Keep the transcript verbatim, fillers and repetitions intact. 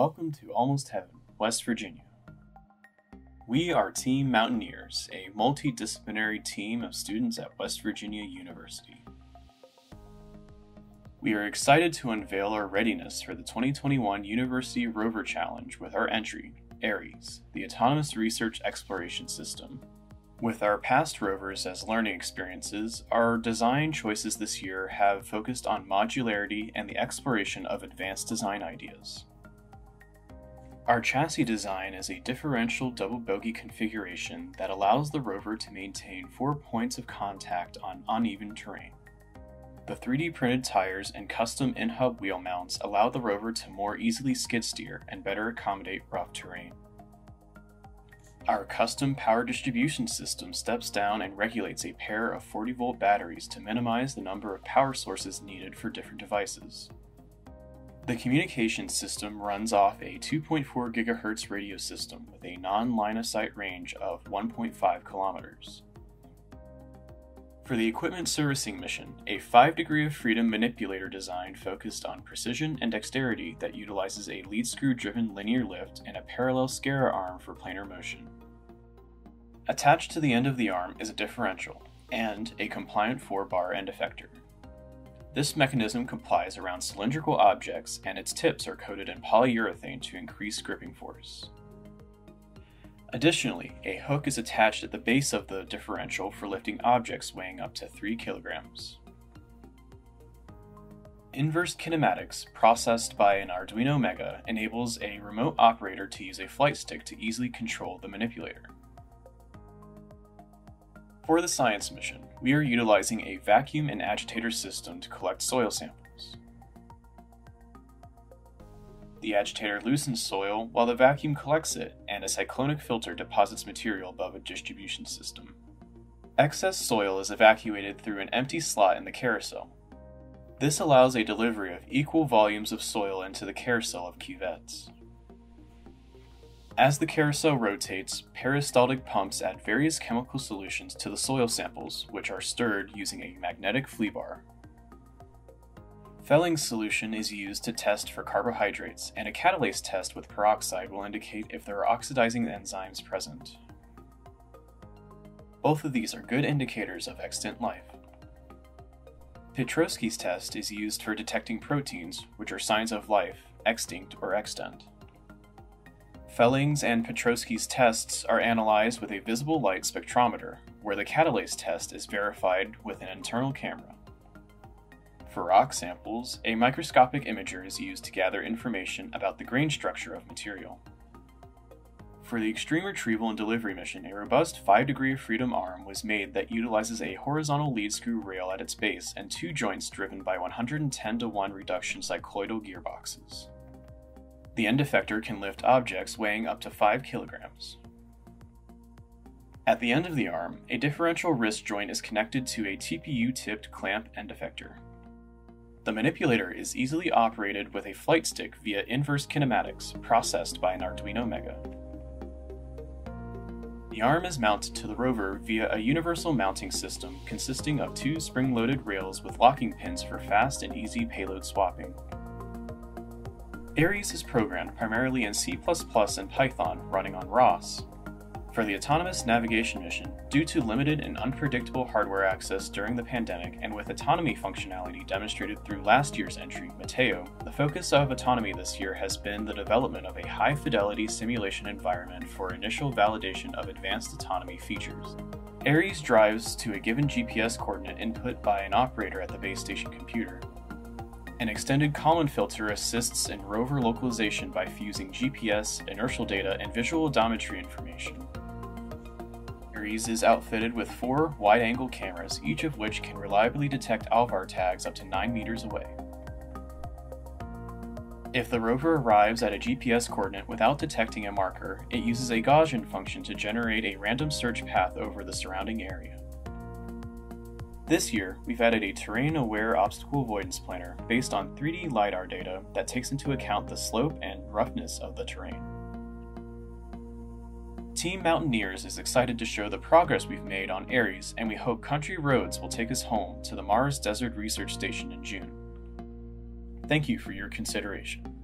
welcome to Almost Heaven, West Virginia. We are Team Mountaineers, a multidisciplinary team of students at West Virginia University. We are excited to unveil our readiness for the twenty twenty-one University Rover Challenge with our entry, ARES, the Autonomous Research Exploration System. With our past rovers as learning experiences, our design choices this year have focused on modularity and the exploration of advanced design ideas. Our chassis design is a differential double bogie configuration that allows the rover to maintain four points of contact on uneven terrain. The three D printed tires and custom in-hub wheel mounts allow the rover to more easily skid steer and better accommodate rough terrain. Our custom power distribution system steps down and regulates a pair of forty volt batteries to minimize the number of power sources needed for different devices. The communication system runs off a two point four gigahertz radio system with a non-line-of-sight range of one point five kilometers. For the equipment servicing mission, a five degree of freedom manipulator design focused on precision and dexterity that utilizes a lead screw-driven linear lift and a parallel scarra arm for planar motion. Attached to the end of the arm is a differential and a compliant four bar end effector. This mechanism complies around cylindrical objects, and its tips are coated in polyurethane to increase gripping force. Additionally, a hook is attached at the base of the differential for lifting objects weighing up to three kilograms. Inverse kinematics, processed by an Arduino Mega, enables a remote operator to use a flight stick to easily control the manipulator. For the science mission, we are utilizing a vacuum and agitator system to collect soil samples. The agitator loosens soil while the vacuum collects it, and a cyclonic filter deposits material above a distribution system. Excess soil is evacuated through an empty slot in the carousel. This allows a delivery of equal volumes of soil into the carousel of cuvettes. As the carousel rotates, peristaltic pumps add various chemical solutions to the soil samples, which are stirred using a magnetic flea bar. Felling solution is used to test for carbohydrates, and a catalase test with peroxide will indicate if there are oxidizing enzymes present. Both of these are good indicators of extant life. Petrosky's test is used for detecting proteins, which are signs of life, extinct or extant. Felling's and Petrosky's tests are analyzed with a visible light spectrometer, where the catalase test is verified with an internal camera. For rock samples, a microscopic imager is used to gather information about the grain structure of material. For the extreme retrieval and delivery mission, a robust five degree of freedom arm was made that utilizes a horizontal lead screw rail at its base and two joints driven by one hundred ten to one reduction cycloidal gearboxes. The end effector can lift objects weighing up to five kilograms. At the end of the arm, a differential wrist joint is connected to a T P U-tipped clamp end effector. The manipulator is easily operated with a flight stick via inverse kinematics, processed by an Arduino Mega. The arm is mounted to the rover via a universal mounting system consisting of two spring-loaded rails with locking pins for fast and easy payload swapping. ARES is programmed primarily in C plus plus and Python, running on R O S. For the autonomous navigation mission, due to limited and unpredictable hardware access during the pandemic and with autonomy functionality demonstrated through last year's entry, Mateo, the focus of autonomy this year has been the development of a high-fidelity simulation environment for initial validation of advanced autonomy features. ARES drives to a given G P S coordinate input by an operator at the base station computer. An extended Kalman filter assists in rover localization by fusing G P S, inertial data, and visual odometry information. ARES is outfitted with four wide-angle cameras, each of which can reliably detect A L V A R tags up to nine meters away. If the rover arrives at a G P S coordinate without detecting a marker, it uses a Gaussian function to generate a random search path over the surrounding area. This year, we've added a terrain-aware obstacle avoidance planner based on three D LiDAR data that takes into account the slope and roughness of the terrain. Team Mountaineers is excited to show the progress we've made on ARES, and we hope Country Roads will take us home to the Mars Desert Research Station in June. Thank you for your consideration.